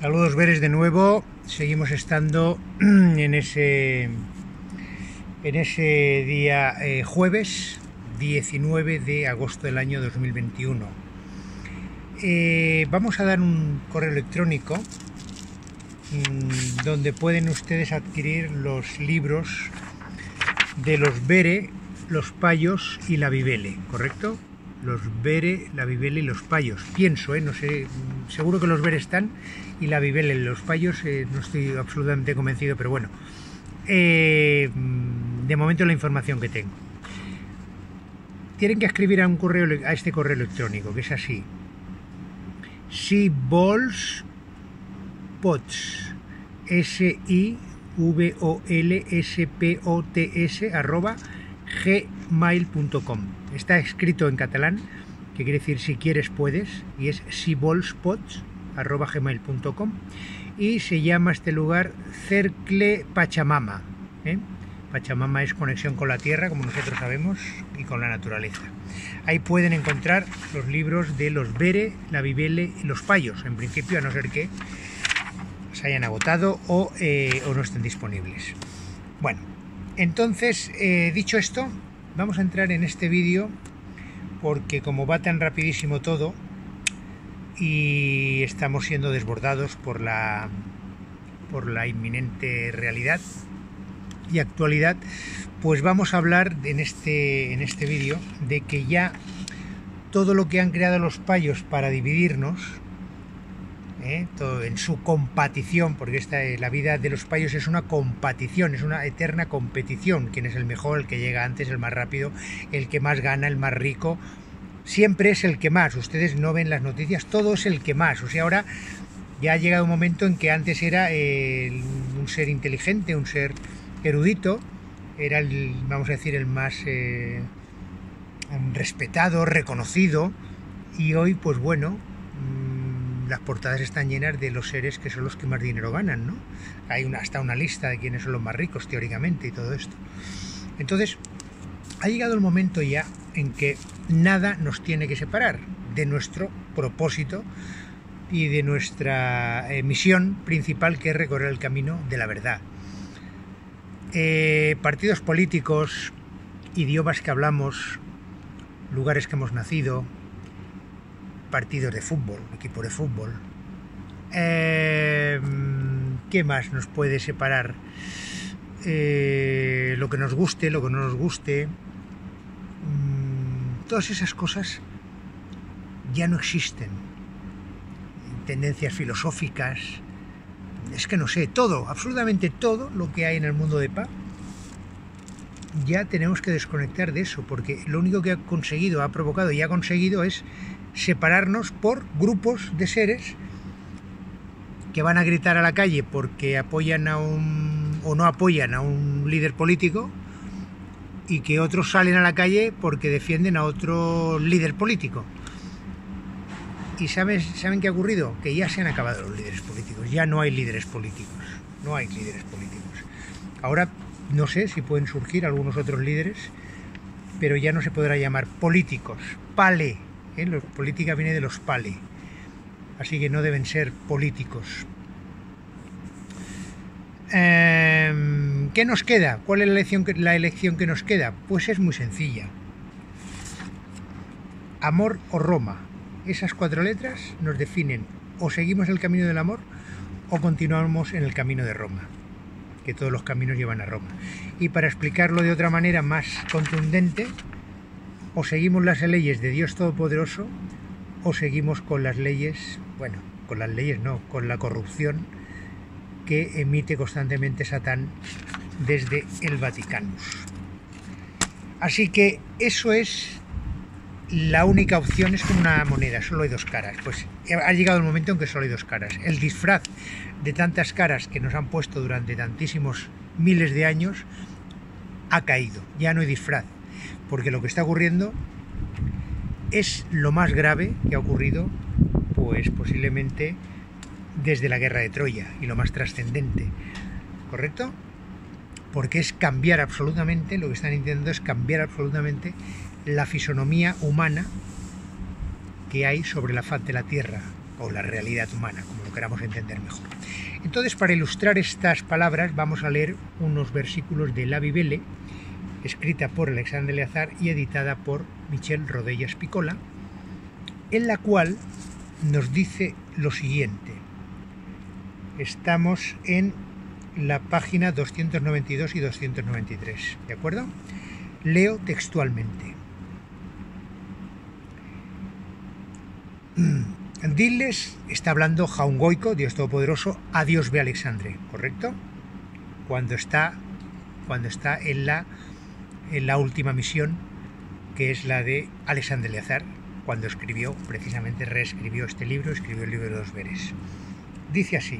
Saludos Veres de nuevo, seguimos estando en ese día jueves 19 de agosto del año 2021. Vamos a dar un correo electrónico donde pueden ustedes adquirir los libros de los Vere, los Payos y la Vivele, ¿correcto? Los Vere, la Vivele y los Payos. Pienso, no sé, seguro que los Vere están y la Vivele y los Payos, no estoy absolutamente convencido, pero bueno, de momento la información que tengo. Tienen que escribir a este correo electrónico, que es así: sivolspots, sivolspots@gmail.com. Está escrito en catalán, que quiere decir si quieres puedes, y es sivolspots@gmail.com, y se llama este lugar Cercle Pachamama. Pachamama es conexión con la tierra, como nosotros sabemos, y con la naturaleza. Ahí pueden encontrar los libros de los Vere, la Vivele y los Payos, en principio, a no ser que se hayan agotado o no estén disponibles. Bueno, entonces, dicho esto, vamos a entrar en este vídeo porque como va tan rapidísimo todo y estamos siendo desbordados por la inminente realidad y actualidad, pues vamos a hablar en este vídeo de que ya todo lo que han creado los Payos para dividirnos, todo en su competición, porque la vida de los Payos es una competición, es una eterna competición. Quién es el mejor, el que llega antes, el más rápido, el que más gana, el más rico, siempre es el que más. Ustedes no ven las noticias, todo es el que más. O sea, ahora ya ha llegado un momento en que antes era un ser inteligente, un ser erudito, era vamos a decir, el más respetado, reconocido, y hoy, pues bueno, las portadas están llenas de los seres que son los que más dinero ganan, ¿no? Hay hasta una lista de quiénes son los más ricos, teóricamente, y todo esto. Entonces, ha llegado el momento ya en que nada nos tiene que separar de nuestro propósito y de nuestra misión principal, que es recorrer el camino de la verdad. Partidos políticos, idiomas que hablamos, lugares que hemos nacido, partidos de fútbol, equipo de fútbol. ¿Qué más nos puede separar? Lo que nos guste, lo que no nos guste. Todas esas cosas ya no existen. Tendencias filosóficas, es que no sé, todo, absolutamente todo lo que hay en el mundo de PA, ya tenemos que desconectar de eso, porque lo único que ha provocado y ha conseguido es separarnos por grupos de seres que van a gritar a la calle porque apoyan o no apoyan a un líder político, y que otros salen a la calle porque defienden a otro líder político. ¿Y saben qué ha ocurrido? Que ya se han acabado los líderes políticos, ya no hay líderes políticos, no hay líderes políticos. Ahora no sé si pueden surgir algunos otros líderes, pero ya no se podrá llamar políticos, pale. Política viene de los pale, así que no deben ser políticos. ¿Qué nos queda? ¿Cuál es la elección que nos queda? Pues es muy sencilla: amor o Roma. Esas 4 letras nos definen: o seguimos el camino del amor o continuamos en el camino de Roma, que todos los caminos llevan a Roma. Y para explicarlo de otra manera más contundente, o seguimos las leyes de Dios Todopoderoso o seguimos con las leyes, bueno, con las leyes no, con la corrupción que emite constantemente Satán desde el Vaticano. Así que eso es la única opción, es como una moneda, solo hay 2 caras. Pues ha llegado el momento en que solo hay 2 caras. El disfraz de tantas caras que nos han puesto durante tantísimos miles de años ha caído, ya no hay disfraz. Porque lo que está ocurriendo es lo más grave que ha ocurrido, pues posiblemente desde la guerra de Troya, y lo más trascendente, ¿correcto? Porque es cambiar absolutamente, lo que están intentando es cambiar absolutamente la fisonomía humana que hay sobre la faz de la Tierra. o la realidad humana, como lo queramos entender mejor. Entonces, para ilustrar estas palabras, vamos a leer unos versículos de La Bibele, escrita por Alexandre Eleazar y editada por Michel Rodellas Picola, en la cual nos dice lo siguiente. Estamos en la página 292 y 293, ¿de acuerdo? Leo textualmente. Diles, está hablando Jaun Goiko, Dios Todopoderoso, a Dios ve Alexandre, ¿correcto? Cuando está en la última misión, que es la de Alexandre Eleazar, cuando escribió, precisamente reescribió este libro, escribió el libro de los veres. Dice así: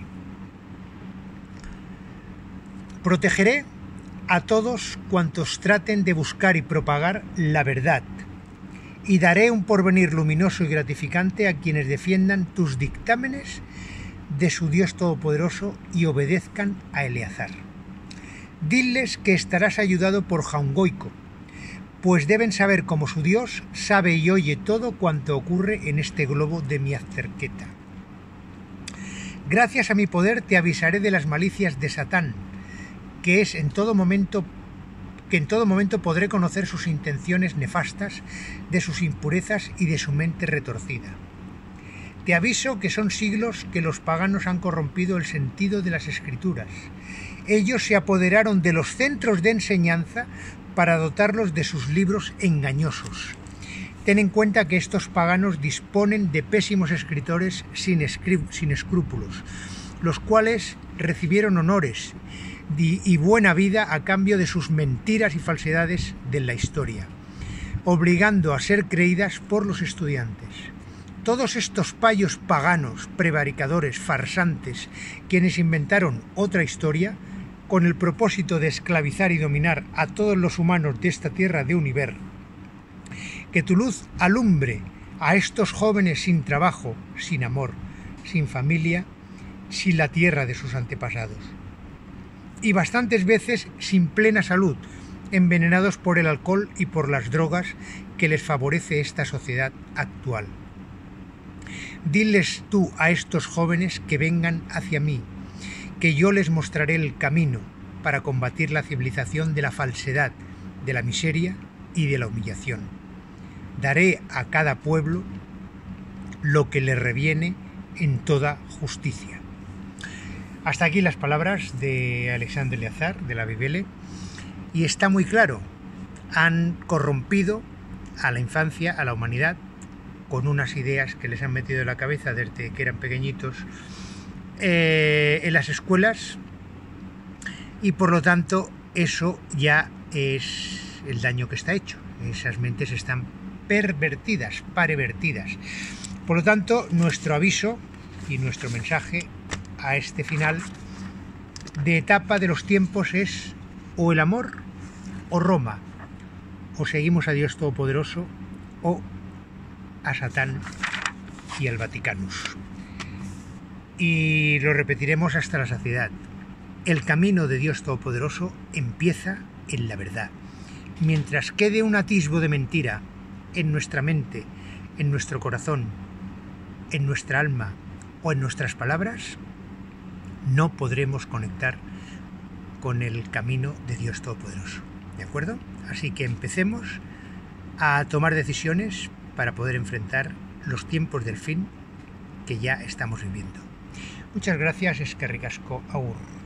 protegeré a todos cuantos traten de buscar y propagar la verdad, y daré un porvenir luminoso y gratificante a quienes defiendan tus dictámenes de su Dios Todopoderoso y obedezcan a Eleazar. Diles que estarás ayudado por Jaun Goiko, pues deben saber cómo su Dios sabe y oye todo cuanto ocurre en este globo de mi azterqueta. Gracias a mi poder te avisaré de las malicias de Satán, que en todo momento podré conocer sus intenciones nefastas, de sus impurezas y de su mente retorcida. Te aviso que son siglos que los paganos han corrompido el sentido de las Escrituras. Ellos se apoderaron de los centros de enseñanza para dotarlos de sus libros engañosos. Ten en cuenta que estos paganos disponen de pésimos escritores sin escrúpulos, los cuales recibieron honores y buena vida a cambio de sus mentiras y falsedades de la historia, obligando a ser creídas por los estudiantes. Todos estos payos paganos, prevaricadores, farsantes, quienes inventaron otra historia, con el propósito de esclavizar y dominar a todos los humanos de esta tierra de Univer, que tu luz alumbre a estos jóvenes sin trabajo, sin amor, sin familia, sin la tierra de sus antepasados, y bastantes veces sin plena salud, envenenados por el alcohol y por las drogas que les favorece esta sociedad actual. Diles tú a estos jóvenes que vengan hacia mí, que yo les mostraré el camino para combatir la civilización de la falsedad, de la miseria y de la humillación. Daré a cada pueblo lo que le reviene en toda justicia. Hasta aquí las palabras de Alexandre Eleazar, de La Bibele, y está muy claro, han corrompido a la infancia, a la humanidad, con unas ideas que les han metido en la cabeza desde que eran pequeñitos en las escuelas, y por lo tanto eso ya es el daño que está hecho. Esas mentes están pervertidas, parevertidas. Por lo tanto, nuestro aviso y nuestro mensaje a este final de etapa de los tiempos es: o el amor o Roma, o seguimos a Dios Todopoderoso o a Satán y al Vaticanus. Y lo repetiremos hasta la saciedad. El camino de Dios Todopoderoso empieza en la verdad. Mientras quede un atisbo de mentira en nuestra mente, en nuestro corazón, en nuestra alma o en nuestras palabras, no podremos conectar con el camino de Dios Todopoderoso. ¿De acuerdo? Así que empecemos a tomar decisiones para poder enfrentar los tiempos del fin que ya estamos viviendo. Muchas gracias, eskerrik asko, agur.